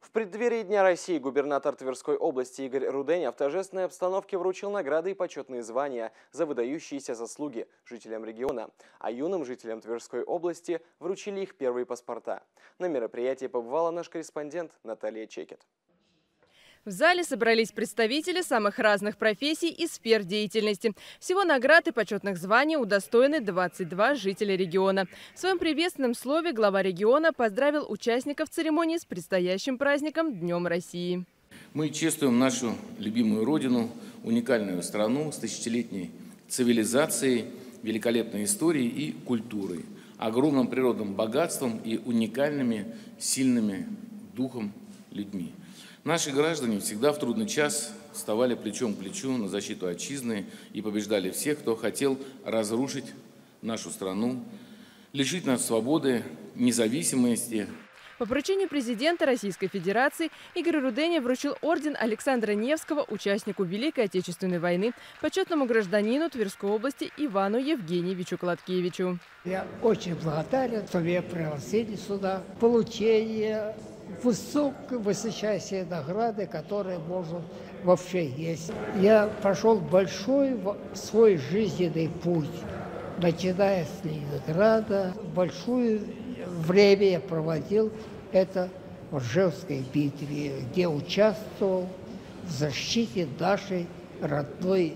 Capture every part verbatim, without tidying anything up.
В преддверии Дня России губернатор Тверской области Игорь Руденя в торжественной обстановке вручил награды и почетные звания за выдающиеся заслуги жителям региона, а юным жителям Тверской области вручили их первые паспорта. На мероприятии побывала наш корреспондент Наталья Чекет. В зале собрались представители самых разных профессий и сфер деятельности. Всего наград и почетных званий удостоены двадцать два жителя региона. В своем приветственном слове глава региона поздравил участников церемонии с предстоящим праздником Днем России. Мы чествуем нашу любимую родину, уникальную страну с тысячелетней цивилизацией, великолепной историей и культурой, огромным природным богатством и уникальными, сильными духом людьми. Наши граждане всегда в трудный час вставали плечом к плечу на защиту отчизны и побеждали всех, кто хотел разрушить нашу страну, лишить нас свободы, независимости. По поручению президента Российской Федерации Игорь Руденя вручил орден Александра Невского участнику Великой Отечественной войны, почетному гражданину Тверской области Ивану Евгеньевичу Колоткевичу. Я очень благодарен, что меня пригласили сюда. Получение высокой, высочайшей награды, которые можно вообще есть. Я прошел большой свой жизненный путь, начиная с Ленинграда. Большое время я проводил это в Ржевской битве, где участвовал в защите нашей родной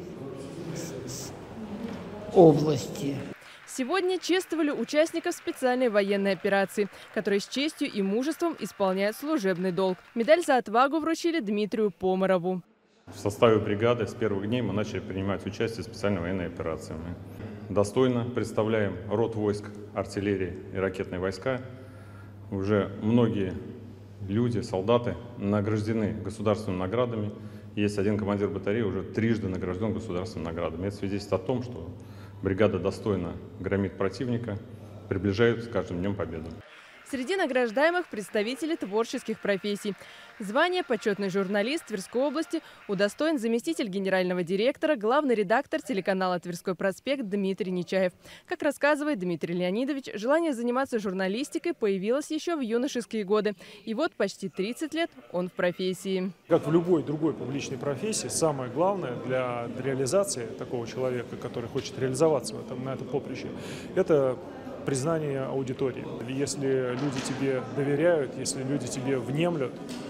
области. Сегодня чествовали участников специальной военной операции, которые с честью и мужеством исполняют служебный долг. Медаль за отвагу вручили Дмитрию Помарову. В составе бригады с первых дней мы начали принимать участие в специальной военной операции. Мы достойно представляем род войск артиллерии и ракетные войска. Уже многие люди, солдаты награждены государственными наградами. Есть один командир батареи, уже трижды награжден государственными наградами. Это свидетельствует о том, что бригада достойно громит противника, приближает с каждым днем победу. Среди награждаемых представители творческих профессий. Звание «Почетный журналист» Тверской области удостоен заместитель генерального директора, главный редактор телеканала «Тверской проспект» Дмитрий Нечаев. Как рассказывает Дмитрий Леонидович, желание заниматься журналистикой появилось еще в юношеские годы. И вот почти тридцать лет он в профессии. Как в любой другой публичной профессии, самое главное для реализации такого человека, который хочет реализоваться в этом, на этом поприще, это признание аудитории. Если люди тебе доверяют, если люди тебе внемлют,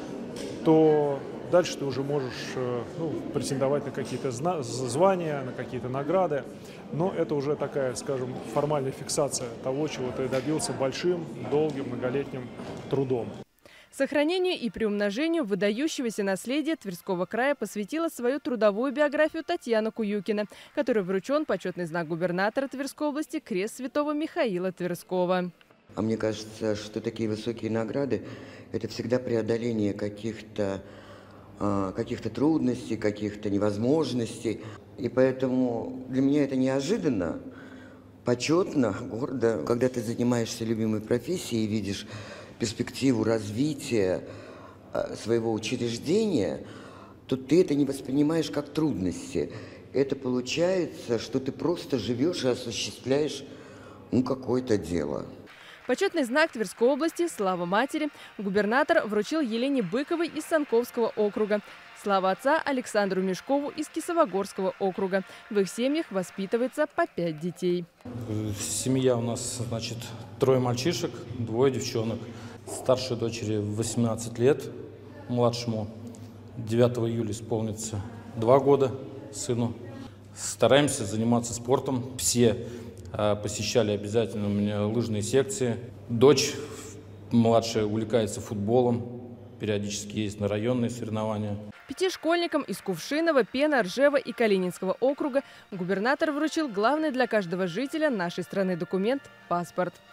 то дальше ты уже можешь ну, претендовать на какие-то звания, на какие-то награды. Но это уже такая, скажем, формальная фиксация того, чего ты добился большим, долгим, многолетним трудом. Сохранению и приумножению выдающегося наследия Тверского края посвятила свою трудовую биографию Татьяна Куюкина, которой вручен почетный знак губернатора Тверской области крест святого Михаила Тверского. А мне кажется, что такие высокие награды – это всегда преодоление каких-то каких-то трудностей, каких-то невозможностей. И поэтому для меня это неожиданно, почетно, гордо, когда ты занимаешься любимой профессией и видишь перспективу развития своего учреждения, то ты это не воспринимаешь как трудности. Это получается, что ты просто живешь и осуществляешь ну, какое-то дело. Почетный знак Тверской области «Слава матери» губернатор вручил Елене Быковой из Санковского округа. Слава отца Александру Мешкову из Кисовогорского округа. В их семьях воспитывается по пять детей. Семья у нас, значит, трое мальчишек, двое девчонок. Старшей дочери восемнадцать лет, младшему девятого июля исполнится два года сыну. Стараемся заниматься спортом. Все а, посещали обязательно у меня лыжные секции. Дочь младшая увлекается футболом, периодически ездит на районные соревнования. Пяти школьникам из Кувшинова, Пена, Ржева и Калининского округа губернатор вручил главный для каждого жителя нашей страны документ – паспорт.